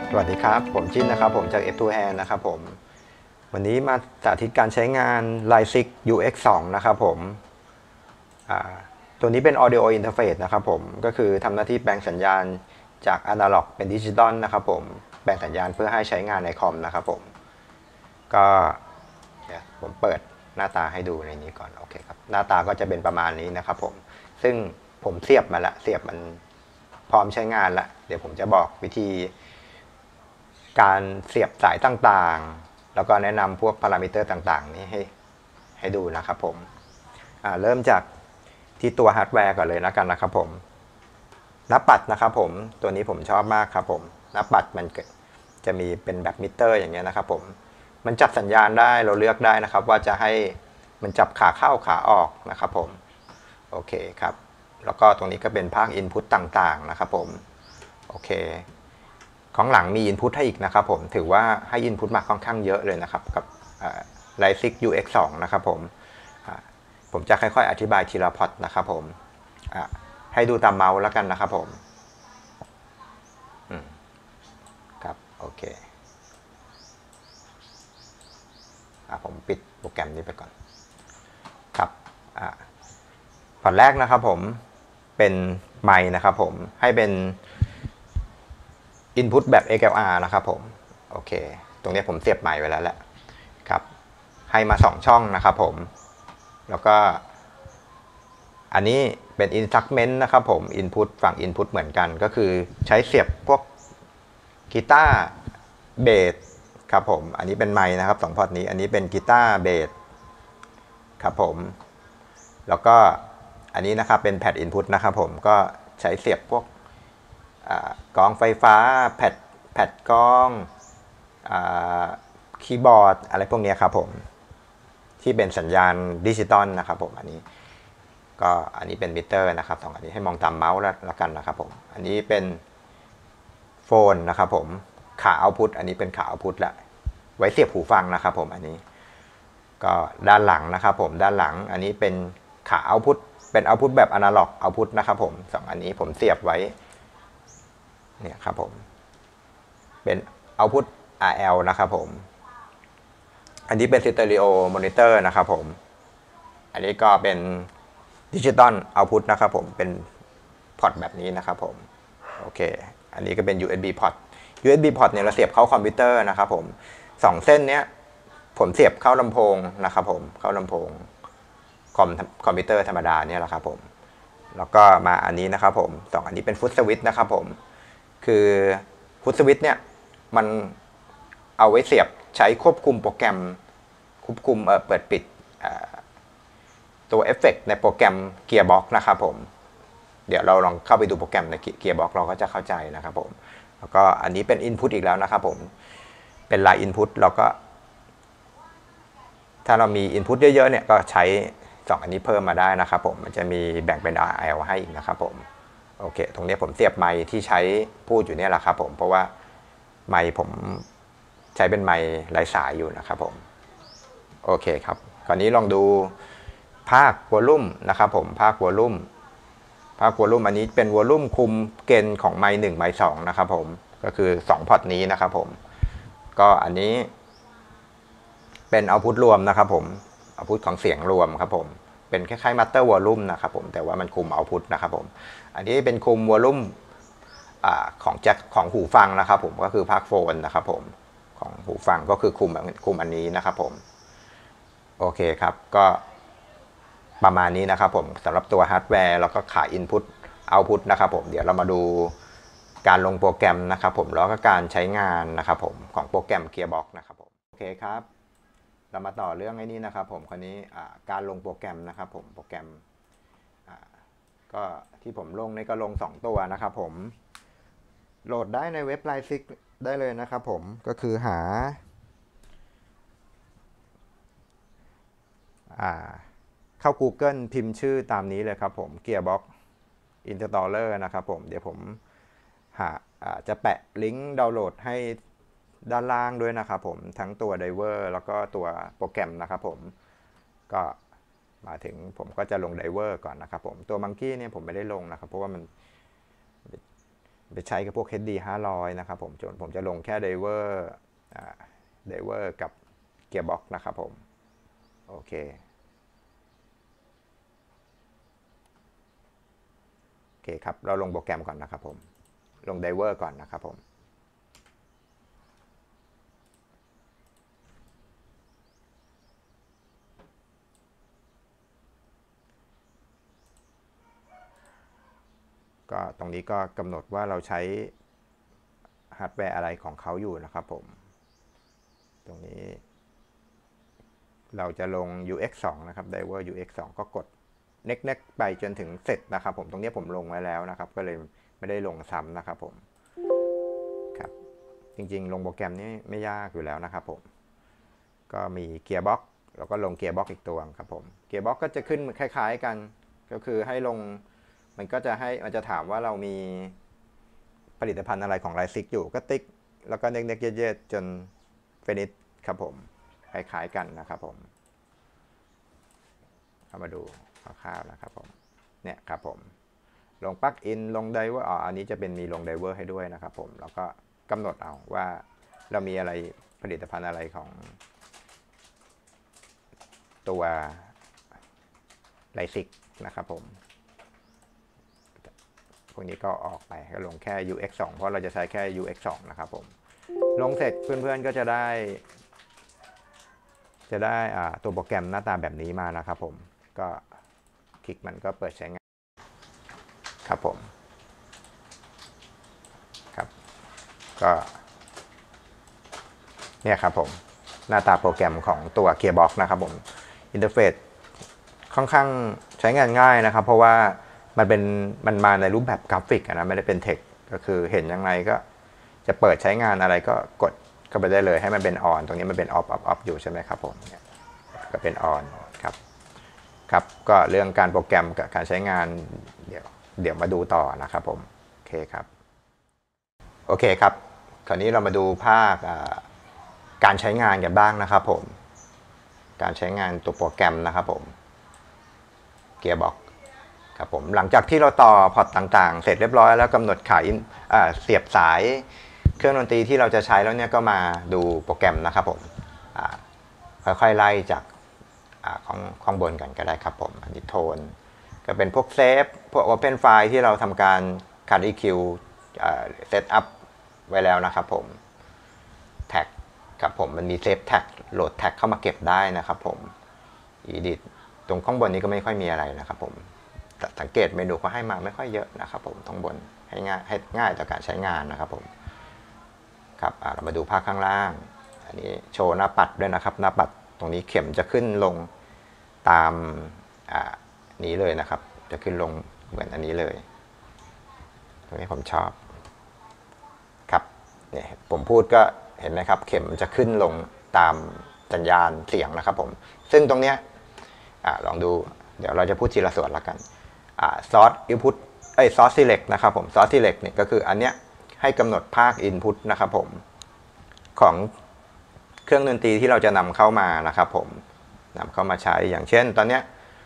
สวัสดีครับผมจิ้นนะครับผมจาก F2 Hand นะครับผมวันนี้มาสาธิตการใช้งาน Line6 UX2 นะครับผมตัวนี้เป็น Audio Interface นะครับผมก็คือทำหน้าที่แปลงสัญญาณจากอนาล็อกเป็นดิจิตอลนะครับผมแปลงสัญญาณเพื่อให้ใช้งานในคอมนะครับผมก็เดี๋ยวผมเปิดหน้าตาให้ดูในนี้ก่อนโอเคครับหน้าตาก็จะเป็นประมาณนี้นะครับผมซึ่งผมเสียบมาแล้วเสียบมันพร้อมใช้งานแล้วเดี๋ยวผมจะบอกวิธีการเสียบสายต่างๆแล้วก็แนะนำพวกพารามิเตอร์ต่างๆนี้ให้ดูนะครับผมเริ่มจากที่ตัวฮาร์ดแวร์ก่อนเลยแล้วกันนะครับผมหน้าปัดนะครับผมตัวนี้ผมชอบมากครับผมหน้าปัดมันจะมีเป็นแบบมิเตอร์อย่างเงี้ยนะครับผมมันจับสัญญาณได้เราเลือกได้นะครับว่าจะให้มันจับขาเข้าขาออกนะครับผมโอเคครับแล้วก็ตรงนี้ก็เป็นภาค Input ต่างๆนะครับผมโอเคของหลังมี Input ให้อีกนะครับผมถือว่าให้ Input มาค่อนข้างเยอะเลยนะครับกับLine6 UX2 นะครับผมจะค่อยๆอธิบายทีละพอร์ตนะครับผมให้ดูตามเมาส์แล้วกันนะครับผมครับโอเคผมปิดโปรแกรมนี้ไปก่อนครับพอร์ตแรกนะครับผมเป็นไมค์นะครับผมให้เป็น Input แบบ XLR นะครับผมโอเคตรงนี้ผมเสียบไมค์ไว้แล้วแหละครับให้มา2ช่องนะครับผมแล้วก็อันนี้เป็น instrument นะครับผม input ฝั่ง input เหมือนกันก็คือใช้เสียบพวกกีตาร์เบสครับผมอันนี้เป็นไมค์นะครับ2พอร์ตนี้อันนี้เป็นกีตาร์เบสครับผมแล้วก็อันนี้นะครับเป็นแพด input นะครับผมก็ใช้เสียบพวกกล้องไฟฟ้าแพดกล้องคีย์บอร์ดอะไรพวกนี้ครับผมที่เป็นสัญญาณดิจิตอลนะครับผมอันนี้เป็นมิเตอร์นะครับ2อันนี้ให้มองตามเมาส์แล้วกันนะครับผมอันนี้เป็นโฟนนะครับผมขาเอาพุทอันนี้เป็นขาเอาพุทละไว้เสียบหูฟังนะครับผมอันนี้ก็ด้านหลังนะครับผมด้านหลังอันนี้เป็นขาเอาพุทเป็นเอาพุทแบบอนาล็อกเอาพุทนะครับผม2อันนี้ผมเสียบไว้เนี่ยครับผมเป็นเอาพุท RL นะครับผมอันนี้เป็นสเตอริโอมอนิเตอร์นะครับผมอันนี้ก็เป็นดิจิตอลเอาพุทนะครับผมเป็นพอร์ตแบบนี้นะครับผมโอเคอันนี้ก็เป็น USB พอร์ต USB พอร์ตเนี่ยเราเสียบเข้าคอมพิวเตอร์นะครับผม2เส้นเนี้ยผมเสียบเข้าลำโพงนะครับผมเข้าลำโพงคอมพิวเตอร์ธรรมดาเนี่ยแหละครับผมแล้วก็มาอันนี้นะครับผม2อันนี้เป็นฟุตสวิตช์นะครับผมคือฟุตสวิตช์เนี่ยมันเอาไว้เสียบใช้ควบคุมโปรแกรมควบคุมเปิดปิดตัวเอฟเฟกต์ในโปรแกรม Gearbox นะครับผมเดี๋ยวเราลองเข้าไปดูโปรแกรมใน Gearbox เราก็จะเข้าใจนะครับผมแล้วก็อันนี้เป็น Input อีกแล้วนะครับผมเป็น Line Input เราก็ถ้าเรามี Input เยอะๆเนี่ยก็ใช้2อันนี้เพิ่มมาได้นะครับผมมันจะมีแบ่งเป็น RL ให้อีกนะครับผมโอเคตรงนี้ผมเสียบไมค์ที่ใช้พูดอยู่เนี่ยแหละครับผมเพราะว่าไมค์ผมใช้เป็นไมค์ไร้สายอยู่นะครับผมโอเคครับคราวนี้ลองดูภาควอลลุ่มนะครับผมภาควอลลุ่มอันนี้เป็นวอลลุ่มคุมเกณฑ์ของไมค์1ไมค์2นะครับผมก็คือ2พอร์ตนี้นะครับผมก็อันนี้เป็นเอาพุทรวมนะครับผมเอาพุทของเสียงรวมครับผมเป็นคล้ายๆมัตเตอร์วอลลุ่มนะครับผมแต่ว่ามันคุมเอาพุทนะครับผมอันนี้เป็นคุมวอลลุ่มของแจ็คของหูฟังนะครับผมก็คือภาคโฟนนะครับผมของหูฟังก็คือคุมอันนี้นะครับผมโอเคครับก็ประมาณนี้นะครับผมสำหรับตัวฮาร์ดแวร์แล้วก็ขา Input Output นะครับผมเดี๋ยวเรามาดูการลงโปรแกรมนะครับผมแล้วก็การใช้งานนะครับผมของโปรแกรม Gearbox นะครับผมโอเคครับเรามาต่อเรื่องไอ้นี้นะครับผมคราวนี้การลงโปรแกรมนะครับผมโปรแกรมก็ที่ผมลงนี่ก็ลง2ตัวนะครับผมโหลดได้ในเว็บ Line6 ได้เลยนะครับผมก็คือหาเข้า Google พิมพ์ชื่อตามนี้เลยครับผม Gearbox Installer นะครับผมเดี๋ยวผมจะแปะลิงก์ดาวน์โหลดให้ด้านล่างด้วยนะครับผมทั้งตัวไดเวอร์แล้วก็ตัวโปรแกรมนะครับผมก็มาถึงผมก็จะลงไดเวอร์ก่อนนะครับผมตัวมังกี้เนี่ยผมไม่ได้ลงนะครับเพราะว่ามันไปใช้กับพวก HD 500นะครับผมผมจะลงแค่ไดเวอร์กับเกียร์บ็อกนะครับผมโอเคครับเราลงโปรแกรมก่อนนะครับผมลงไดเวอร์ก่อนนะครับผมก็ตรงนี้ก็กำหนดว่าเราใช้ฮาร์ดแวร์อะไรของเขาอยู่นะครับผมตรงนี้เราจะลง UX2 นะครับ Driver UX2 ก็กด next ไปจนถึงเสร็จนะครับผมตรงนี้ผมลงไว้แล้วนะครับก็เลยไม่ได้ลงซ้ำนะครับผมครับจริงๆลงโปรแกรมนี้ไม่ยากอยู่แล้วนะครับผมก็มีเกียร์บ็อกแล้วก็ลงเกียร์บ็อกอีกตัวครับผมเกียร์บ็อกก็จะขึ้นคล้ายๆกันก็คือให้ลงมันจะถามว่าเรามีผลิตภัณฑ์อะไรของไลซิกอยู่ก็ติ๊กแล้วก็เน็กเย็ดจนเฟนิชครับผมคล้ายๆกันนะครับผมเข้ามาดูคร่าวๆนะครับผมเนี่ยครับผมลงปลั๊กอินลงไดเวอร์อันนี้จะเป็นมีลงไดเวอร์ให้ด้วยนะครับผมแล้วก็กำหนดเอาว่าเรามีอะไรผลิตภัณฑ์อะไรของตัวไลซิกนะครับผมพวกนี้ก็ออกไปก็ลงแค่ UX2 เพราะเราจะใช้แค่ UX2 นะครับผมลงเสร็จเพื่อนๆก็จะได้ตัวโปรแกรมหน้าตาแบบนี้มานะครับผมก็คลิกมันก็เปิดใช้งานครับผมครับก็เนี่ยครับผมหน้าตาโปรแกรมของตัว Gearbox นะครับผมอินเทอร์เฟซค่อนข้างใช้งานง่ายนะครับเพราะว่ามันมาในรูปแบบกราฟิกนะไม่ได้เป็นเทคก็คือเห็นยังไงก็จะเปิดใช้งานอะไรก็กดเข้าไปได้เลยให้มันเป็นออนตรงนี้มันเป็นออฟอยู่ใช่ไหมครับผมก็เป็นออนครับก็เรื่องการโปรแกรมกับการใช้งานเดี๋ยวมาดูต่อนะครับผมโอเคครับคราวนี้เรามาดูภาคการใช้งานกันบ้างนะครับผมการใช้งานตัวโปรแกรมนะครับผมเกียร์บ็อกครับผมหลังจากที่เราต่อพอร์ตต่างๆเสร็จเรียบร้อยแล้วกำหนดขายเสียบสายเครื่องดนตรีที่เราจะใช้แล้วเนี่ยก็มาดูโปรแกรมนะครับผมค่อยๆไล่จากข้างบนกันก็ได้ครับผมอันนี้โทนก็เป็นพวกเซฟพวก Open File ที่เราทำการคัด EQ เซตอัพไว้แล้วนะครับผมแท็กครับผมมันมีเซฟแท็กโหลดแท็กเข้ามาเก็บได้นะครับผม Edit ตรงข้างบนนี้ก็ไม่ค่อยมีอะไรนะครับผมสังเกตเมนูเขาให้มาไม่ค่อยเยอะนะครับผมตรงบนให้ง่ายต่อการใช้งานนะครับผมครับเรามาดูภาพข้างล่างอันนี้โชว์หน้าปัดด้วยนะครับหน้าปัดตรงนี้เข็มจะขึ้นลงตามนี้เลยนะครับจะขึ้นลงเหมือนอันนี้เลยตรงนี้ผมชอบครับเนี่ยผมพูดก็เห็นไหมครับเข็มจะขึ้นลงตามสัญญาณเสียงนะครับผมซึ่งตรงเนี้ยลองดูเดี๋ยวเราจะพูดทีละส่วนละกันซอสอินพุตซอสซีเล็กนะครับผมซอสซีเล็กเนี่ยก็คืออันเนี้ยให้กำหนดภาคอินพุตนะครับผมของเครื่องดนตรีที่เราจะนำเข้ามานะครับผมนำเข้ามาใช้อย่างเช่นตอนเนี้ย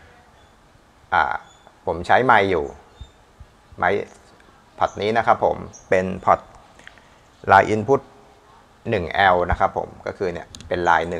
ผมใช้ไมค์อยู่ไมค์พอร์ตนี้นะครับผมเป็นพอร์ตลายอินพุต 1L นะครับผมก็คือเนี่ยเป็นลาย1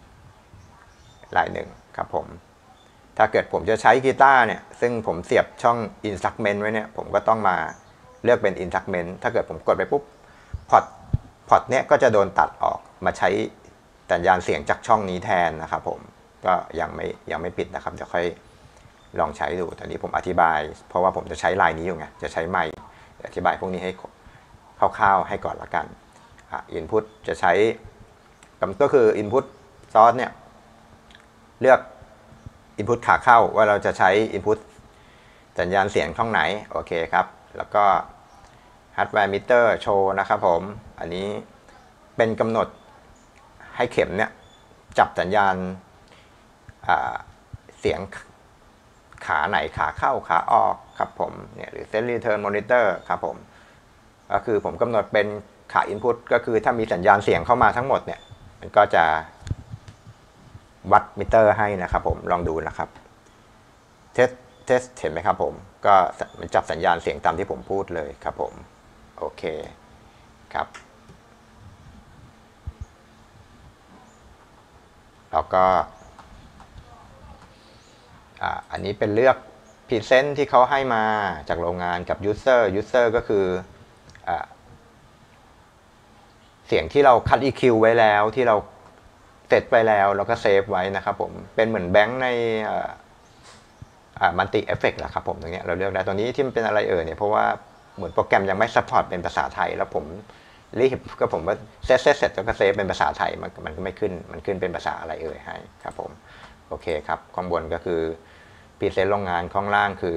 ครับผมถ้าเกิดผมจะใช้กีตาร์เนี่ยซึ่งผมเสียบช่อง Instrument ไว้เนี่ยผมก็ต้องมาเลือกเป็น Instrument ถ้าเกิดผมกดไปปุ๊บพอร์ตเนี้ยก็จะโดนตัดออกมาใช้สัญญาณเสียงจากช่องนี้แทนนะครับผมก็ยังไม่ปิดนะครับจะค่อยลองใช้ดูตอนนี้ผมอธิบายเพราะว่าผมจะใช้ลายนี้อยู่ไงจะใช้ไมค์อธิบายพวกนี้ให้คร่าวๆให้ก่อนละกันinput จะใช้ก็คือ input source เนี่ยเลือก input ขาเข้าว่าเราจะใช้ input สัญญาณเสียงช่องไหนโอเคครับแล้วก็ hardware meter โชว์นะครับผมอันนี้เป็นกำหนดให้เข็มเนี่ยจับสัญญาณเสียงขาไหนขาเข้าขาออกครับผมเนี่ยหรือ set return monitor ครับผมก็คือผมกำหนดเป็นขา input ก็คือถ้ามีสัญญาณเสียงเข้ามาทั้งหมดเนี่ยมันก็จะวัดมิเตอร์ให้นะครับผมลองดูนะครับเทสเห็นไหมครับผมก็มันจับสัญญาณเสียงตามที่ผมพูดเลยครับผมโโอเคครับแล้วก็อันนี้เป็นเลือกพรีเซนต์ที่เขาให้มาจากโรงงานกับ user ก็คือเสียงที่เราคัด EQ ไว้แล้วที่เราเซตไว้แล้วก็เซฟไว้นะครับผมเป็นเหมือนแบงค์ในมัลติเอฟเฟกต์แหละครับผมตรงนี้เราเลือกได้ตัวนี้ที่มันเป็นอะไรเนี่ยเพราะว่าเหมือนโปรแกรมยังไม่ซัพพอร์ตเป็นภาษาไทยแล้วผมรีบก็ผมว่าเซตแล้วก็เซฟเป็นภาษาไทยมันก็ไม่ขึ้นมันขึ้นเป็นภาษาอะไรให้ครับผมโอเคครับข้างบนก็คือพรีเซนต์โรงงานข้างล่างคือ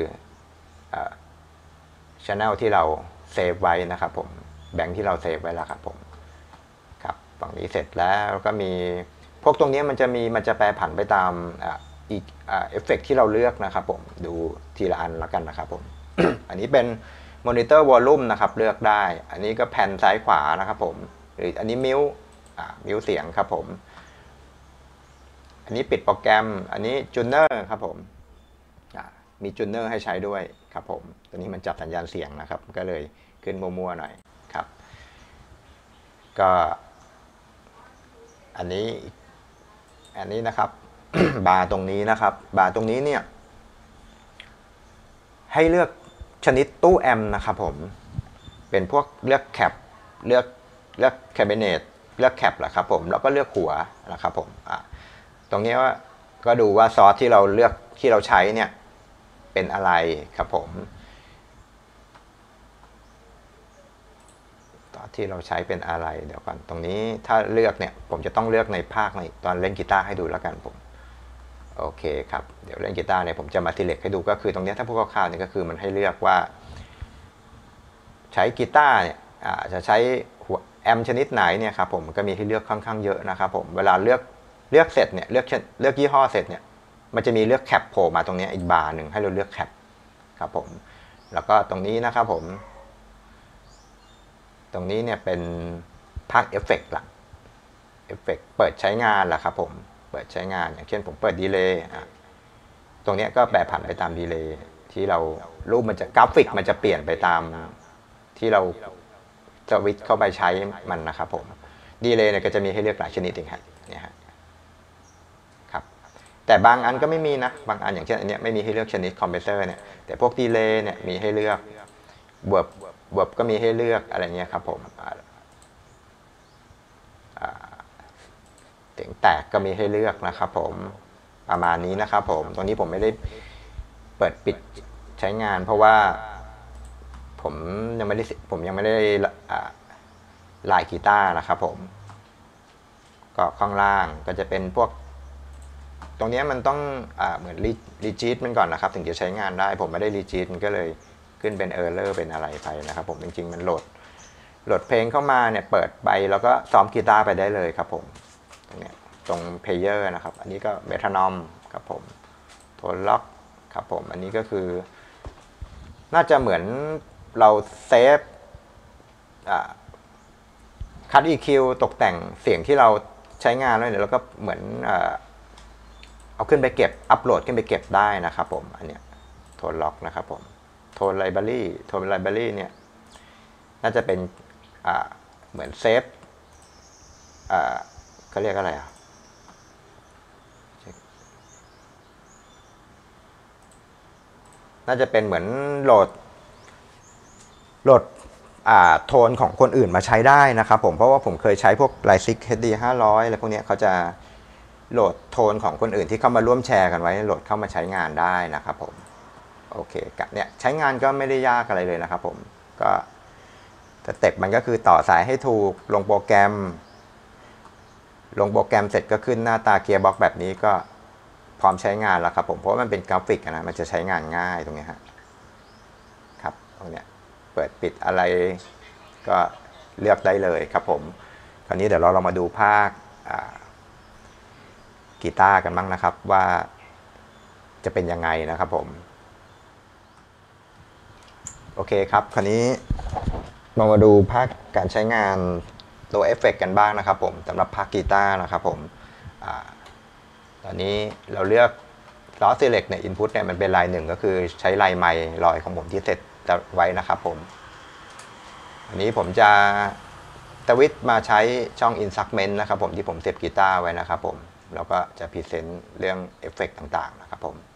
channel ที่เราเซฟไว้นะครับผมแบงค์ที่เราเซฟไว้แล้วครับผมครับฝั่งนี้เสร็จแล้วก็มีพวกตรงนี้มันจะแปรผันไปตามอีกเอฟเฟกที่เราเลือกนะครับผมดูทีละอันแล้วกันนะครับผม อันนี้เป็นมอนิเตอร์วอลลุ่มนะครับเลือกได้อันนี้ก็แผ่นซ้ายขวานะครับผมหรืออันนี้มิวเสียงครับผมอันนี้ปิดโปรแกรมอันนี้จูนเนอร์ครับผมมีจูนเนอร์ให้ใช้ด้วยครับผมตัวนี้มันจับสัญญาณเสียงนะครับก็เลยขึ้นมัวๆหน่อยครับก็อันนี้นะครับ บาร์ตรงนี้นะครับบาร์ตรงนี้เนี่ยให้เลือกชนิดตู้แอมป์นะครับผมเป็นพวกเลือกแคปเลือกแคบิเนตเลือกแคปแหละครับผมแล้วก็เลือกหัวนะครับผมตรงนี้ว่าก็ดูว่าซอสที่เราเลือกที่เราใช้เนี่ยเป็นอะไรครับผมที่เราใช้เป็นอะไรเดี๋ยวก่อนตรงนี้ถ้าเลือกเนี่ยผมจะต้องเลือกในภาคในตอนเล่นกีตาร์ให้ดูแล้วกันผมโอเคครับเดี๋ยวเล่นกีตาร์เนี่ยผมจะมาทีเล็กให้ดูก็คือตรงนี้ถ้าพวกคร่าวๆเนี่ยก็คือมันให้เลือกว่าใช้กีตาร์เนี่ยจะใช้แอมชนิดไหนเนี่ยครับผมก็มีให้เลือกค่อนข้างเยอะนะครับผมเวลาเลือกเสร็จเนี่ยเลือกยี่ห้อเสร็จเนี่ยมันจะมีเลือกแคปโผล่มาตรงนี้อีกบาร์หนึ่งให้เราเลือกแคปครับผมแล้วก็ตรงนี้นะครับผมตรงนี้เนี่ยเป็นภาคเอฟเฟกต์หลักเอฟเฟกต์เปิดใช้งานแหละครับผมเปิดใช้งานอย่างเช่นผมเปิดดีเลย์ตรงนี้ก็แปรผันไปตามดีเลย์ที่เรารูปมันจะกราฟิกมันจะเปลี่ยนไปตามที่เราสวิตช์เข้าไปใช้มันนะครับผมดีเลย์เนี่ยก็จะมีให้เลือกหลายชนิดเองครับเนี่ยครับแต่บางอันก็ไม่มีนะบางอันอย่างเช่นอันนี้ไม่มีให้เลือกชนิดคอมเพรสเซอร์เนี่ยแต่พวกดีเลย์เนี่ยมีให้เลือกเวิร์บก็มีให้เลือกอะไรเงี้ยครับผมเสียงแตกก็มีให้เลือกนะครับผมประมาณนี้นะครับผมตรงนี้ผมไม่ได้เปิดปิดใช้งานเพราะว่าผมยังไม่ได้ลายกีตาร์นะครับผมก็ข้างล่างก็จะเป็นพวกตรงนี้มันต้องเหมือนรีจีตมันก่อนนะครับถึงจะใช้งานได้ผมไม่ได้รีจีตมันก็เลยขึ้นเป็นเออร์เลอร์เป็นอะไรไปนะครับผมจริงๆมันโหลดเพลงเข้ามาเนี่ยเปิดไปแล้วก็ซ้อมกีตาร์ไปได้เลยครับผมตรงเพลเยอร์นะครับอันนี้ก็เมทานอมครับผมโทนล็อกครับผมอันนี้ก็คือน่าจะเหมือนเราเซฟคัด EQ ตกแต่งเสียงที่เราใช้งานแล้วเนี่ยแล้วก็เหมือนเอาขึ้นไปเก็บอัปโหลดขึ้นไปเก็บได้นะครับผมอันเนี้ยโทนล็อกนะครับผมโทนไลบรารีเนี่ยน่าจะเป็นเหมือนเซฟเขาเรียกอะไรน่าจะเป็นเหมือนโหลดโทนของคนอื่นมาใช้ได้นะครับผมเพราะว่าผมเคยใช้พวก Lysic HD 500อะไรพวกนี้เขาจะโหลดโทนของคนอื่นที่เข้ามาร่วมแชร์กันไว้โหลดเข้ามาใช้งานได้นะครับผมโอเคเนี่ยใช้งานก็ไม่ได้ยากอะไรเลยนะครับผมก็สเต็ปมันก็คือต่อสายให้ถูกลงโปรแกรมเสร็จก็ขึ้นหน้าตาเกียร์บ็อกแบบนี้ก็พร้อมใช้งานแล้วครับผมเพราะว่ามันเป็นกราฟิกนะมันจะใช้งานง่ายตรงนี้ครับตรงเนี้ยเปิดปิดอะไรก็เลือกได้เลยครับผมคราวนี้เดี๋ยวเรามาดูภาคกีตาร์กันบ้างนะครับว่าจะเป็นยังไงนะครับผมโอเคครับคราวนี้มาดูภาคการใช้งานตัวเอฟเฟกต์กันบ้างนะครับผมสำหรับภาคกีตาร์นะครับผมตอนนี้เราเลือกล้อ select เนี่ย input เนี่ยมันเป็นลายหนึ่งก็คือใช้ลายไมค์ลอยของผมที่เสร็จไว้นะครับผมอันนี้ผมจะสวิตช์มาใช้ช่อง Instrument นะครับผมที่ผมเสียบกีตาร์ไว้นะครับผมแล้วก็จะพรีเซนต์เรื่องเอฟเฟกต์ต่างๆนะครับผม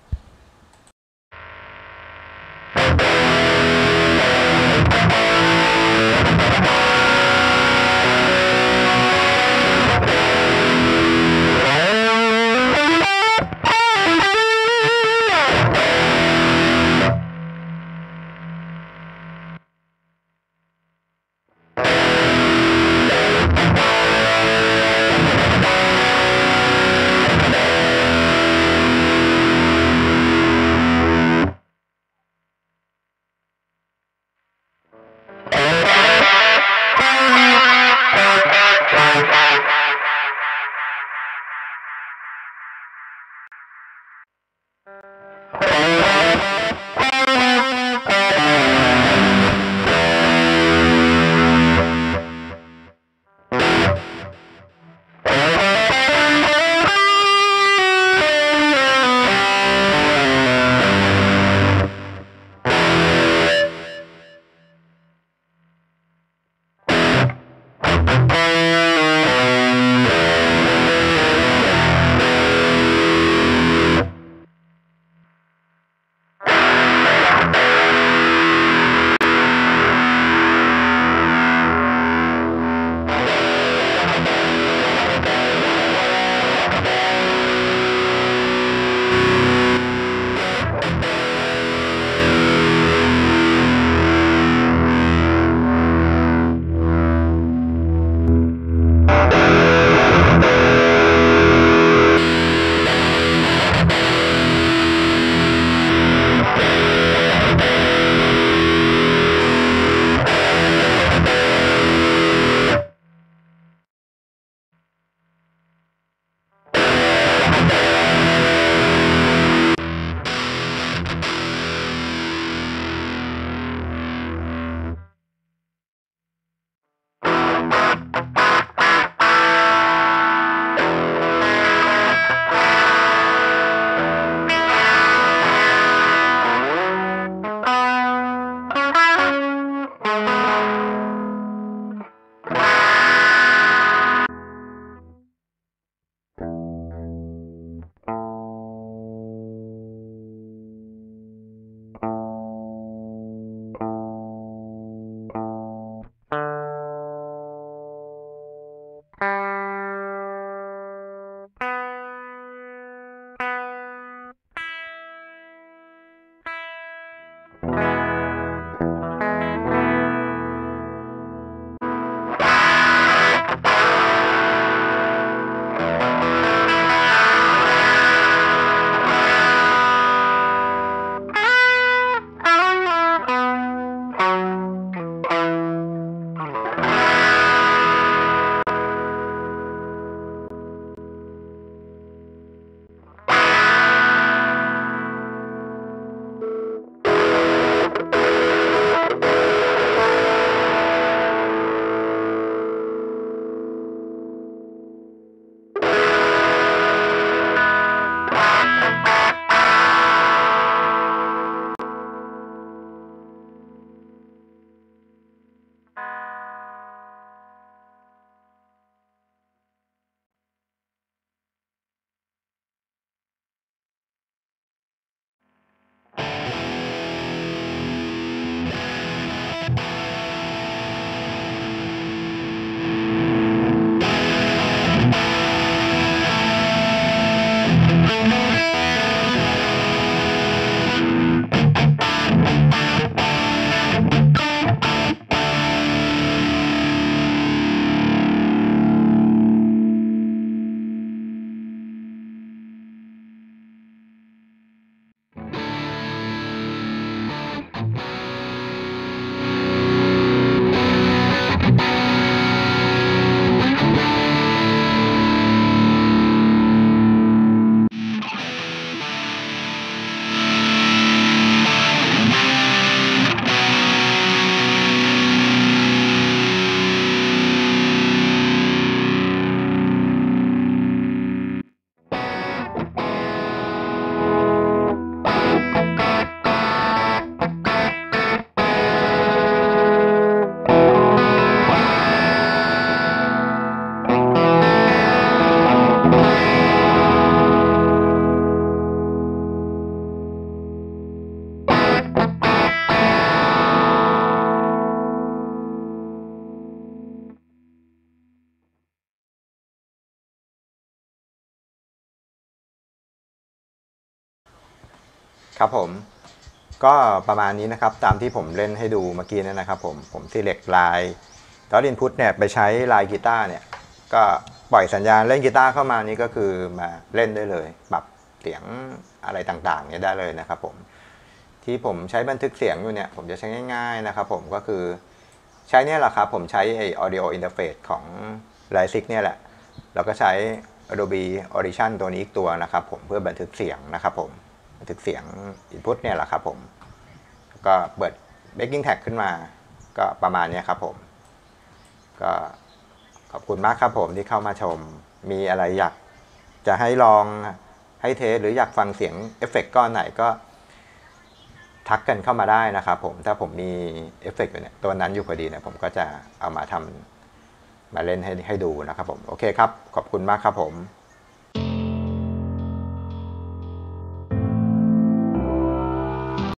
ครับผมก็ประมาณนี้นะครับตามที่ผมเล่นให้ดูเมื่อกี้เนี่ยนะครับผม select ลายตอน input เนี่ยไปใช้ลายกีตาร์เนี่ยก็ปล่อยสัญญาณเล่นกีตาร์เข้ามานี่ก็คือมาเล่นได้เลยปรับเสียงอะไรต่างๆเนี่ยได้เลยนะครับผมที่ผมใช้บันทึกเสียงอยู่เนี่ยผมจะใช้ง่ายๆนะครับผมก็คือใช้เนี่ยแหละครับผมใช้ไอ้ audio interface ของ Lysic เนี่ยแหละแล้วก็ใช้ Adobe Audition ตัวนี้อีกตัวนะครับผมเพื่อบันทึกเสียงนะครับผมบันทึกเสียง input เนี่ยแหละครับผมก็เปิด backing tag ขึ้นมาก็ประมาณนี้ครับผมก็ขอบคุณมากครับผมที่เข้ามาชมมีอะไรอยากจะให้ลองให้เทสหรืออยากฟังเสียงเอฟเฟกต์ก้อนไหนก็ทักกันเข้ามาได้นะครับผมถ้าผมมีเอฟเฟกต์อยู่เนี่ยตัวนั้นอยู่พอดีเนี่ยผมก็จะเอามาทำมาเล่นให้ดูนะครับผมโอเคครับขอบคุณมากครับผม